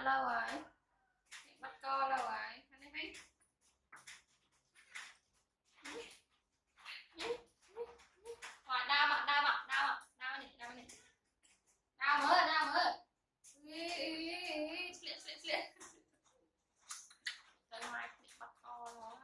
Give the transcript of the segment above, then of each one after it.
lâu rồi. Bắt co lâu rồi. Anh thấy mấy. Rồi đau mặt, đau mặt, đau mặt, đau này, đau này. Đau mỡ, đau mỡ. Sliệt. Tới mai bắt co rồi.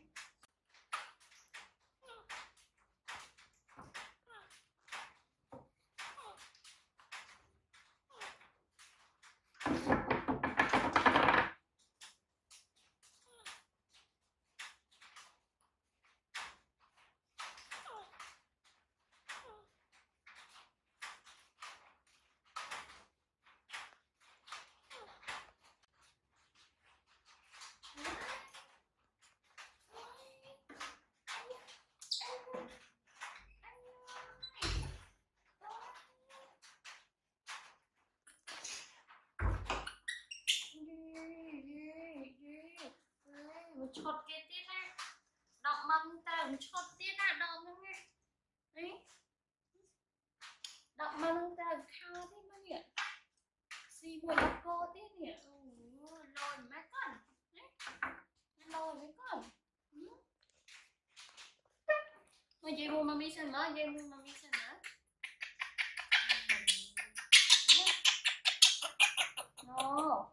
Chột kia tiết á, đọc mâm ta chột tiết á, đọc mâm nghe, đấy, đọc mâm ta khao thế mà nhỉ, xì buồn cô tiết nhỉ, lôi mấy con, lôi mấy con, mà dây buồn mà mi xem mà, dây buồn mà mi xem mà, no.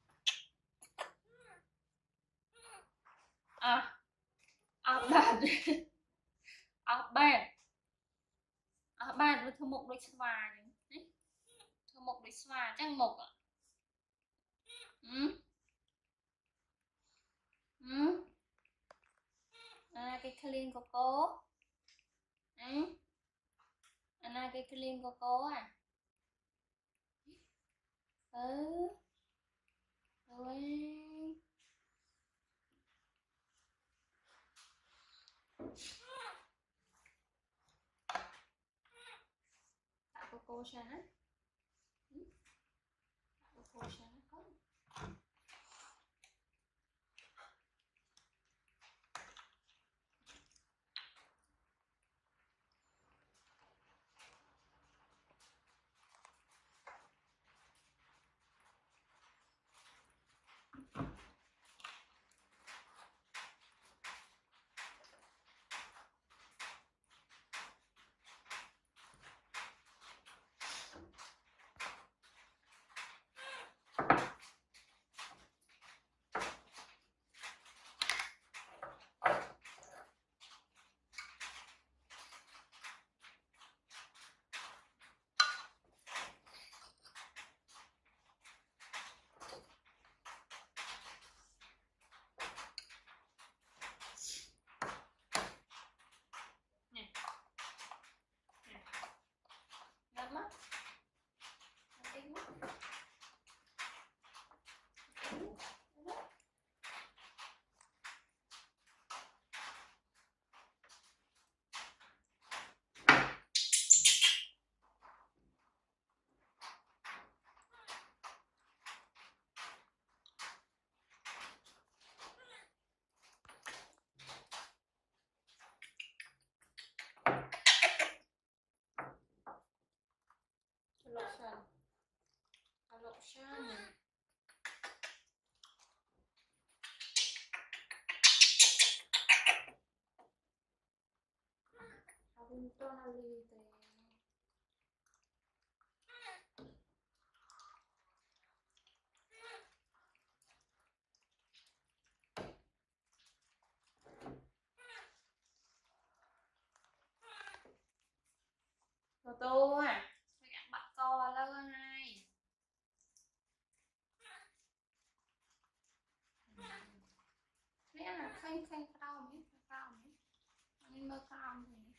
Ở bàn với thơm mộc đôi xoài đấy, thơm mộc đôi xoài trăng mộc ạ. Cái clean của cô, cái clean của cô à, rồi. Cô sao á, cô sao nó có. Lotion. Tonalite. Tourtour à, mấy bạn bắt co lâu hai. Mấy anh là khanh cao mấy, anh mơ cao thì,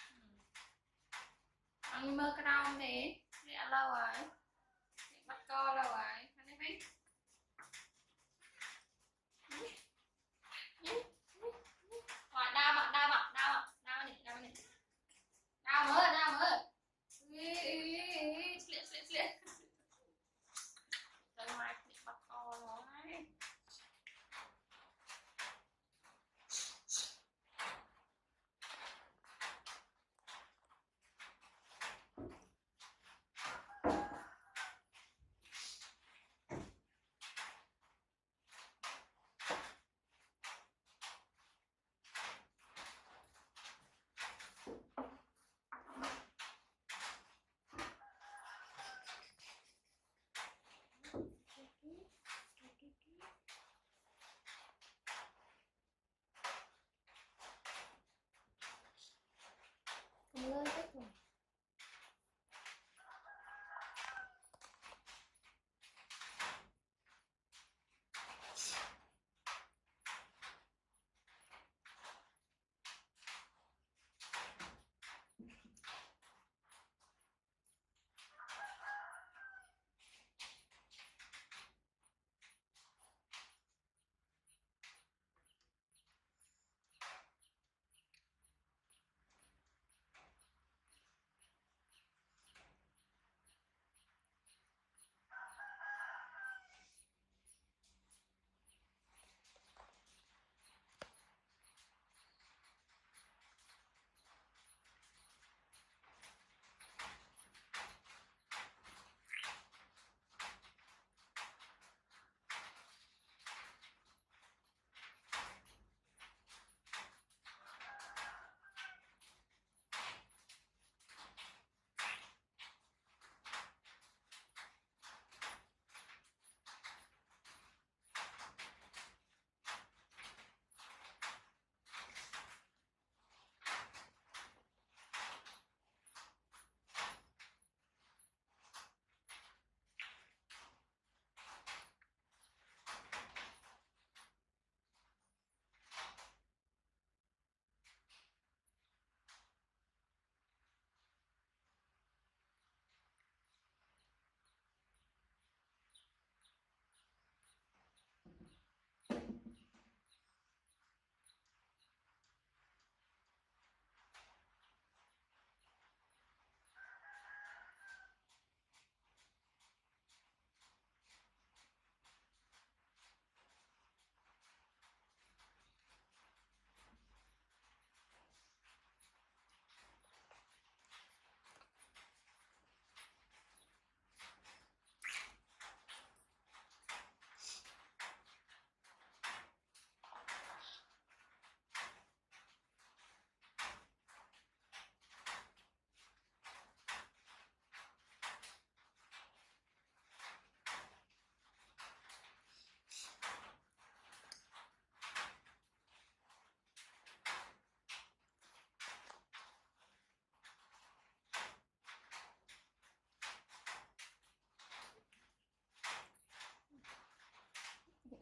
anh mơ cao thì, mấy anh lâu rồi, bắt co lâu rồi, anh thấy mấy. Rồi đau mặt, đau mặt, đau mặt, đau này, đau này, đau mỡ, đau mỡ. Sliệt. Tới mai bắt co rồi.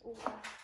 Ủa